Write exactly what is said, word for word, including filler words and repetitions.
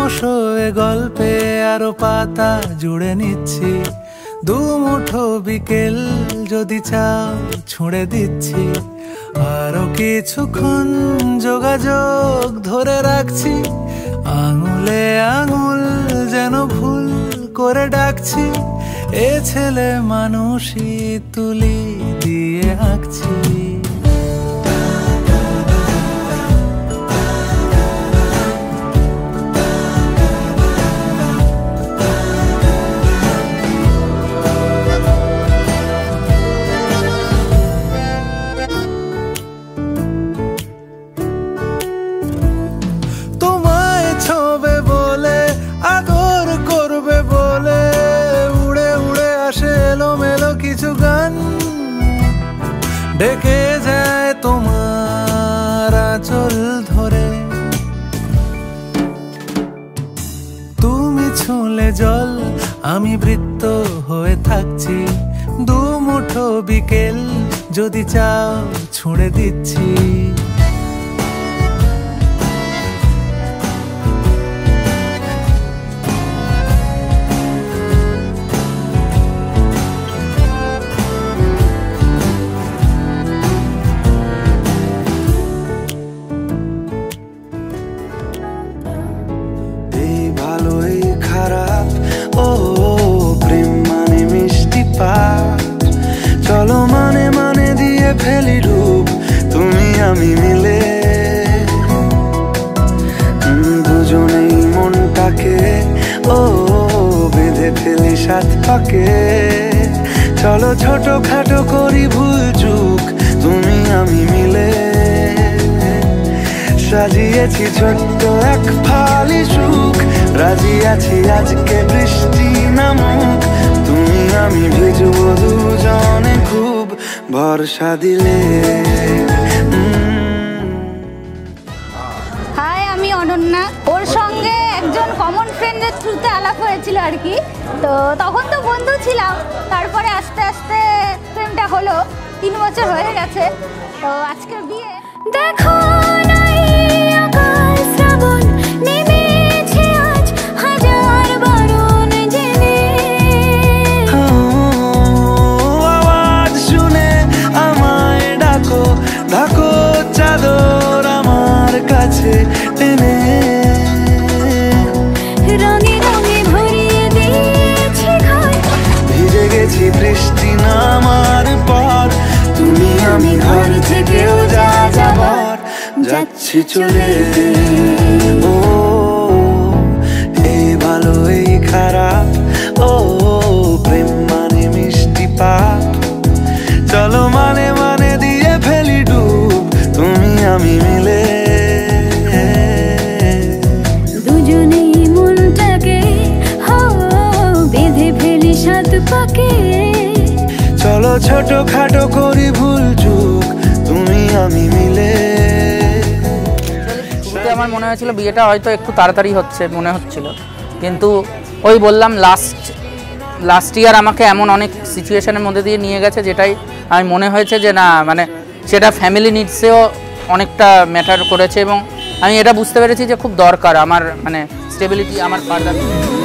ক্রমশ এ গল্পে আরো পাতা জুড়ে নিচ্ছি, দু মুঠো বিকেল যদি চাও ছুঁড়ে দিচ্ছি, আরো কিছুক্ষণ যোগাযোগ ধরে রাখছি, আঙুলে আঙুল যেন ভুল করে ডাকছি, এ ছেলে মানুষই তুলি দিয়ে আঁকছি। ডেকে যায় তোমার আঁচল ধরে, তুমি ছুঁলে জল আমি বৃত্ত হয়ে থাকছি, দু মুঠো বিকেল যদি চাও ছুঁড়ে দিচ্ছি। চলো মানে মানে দিয়ে ফেলি রূপ তুমি আমি মিলে, দুজনেই মনটাকে ও বেঁধে ফেলি সাত পাকে, চলো ছোট খাটো করি ভুল চুক তুমি আমি মিলে, সাজিয়েছি ছোট্ট এক ফালি সুখ, রাজি আছি আজকে বৃষ্টি নামুক, তুমি আমি ভিজবো দুজনে খুব ভরসা দিলে। হাই, আমি অনন্যা। ওর সঙ্গে একজন কমন ফ্রেন্ডের থ্রুতে আলাপ হয়েছিল আর কি, তো তখন তো বন্ধু ছিলাম, তারপরে আস্তে আস্তে প্রেমটা হলো, তিন বছর হয়ে গেছে, তো আজকে বিয়ে। দেখো চাদর আমার কাছে টেনে, রঙে রঙে ভরিয়ে দিয়েছি ঘর, ভিজে গেছি বৃষ্টি নামার পর, তুমি আমি ঘর থেকেও যা যাবার যাচ্ছি চলে। ও এই ভালো এই খারাপ, ও প্রেম মানে মিষ্টি পাপ, চলো মানে মানে দিয়ে ফেলি ডুব তুমি আমি মিলে, দুজনেই মনটাকে বেঁধে ফেলি সাত পাকে, চলো ছোট খাটো করি ভুল চুক তুমি আমি মিলে। আমার মনে হয়েছিল বিয়েটা হয়তো একটু তাড়াতাড়ি হচ্ছে মনে হচ্ছিল, কিন্তু ওই বললাম লাস্ট লাস্ট ইয়ার আমাকে এমন অনেক সিচুয়েশনের মধ্যে দিয়ে নিয়ে গেছে, যেটাই আমি মনে হয়েছে যে না মানে সেটা ফ্যামিলি নিডসেও অনেকটা ম্যাটার করেছে, এবং আমি এটা বুঝতে পেরেছি যে খুব দরকার আমার মানে স্টেবিলিটি আমার ফার্দার।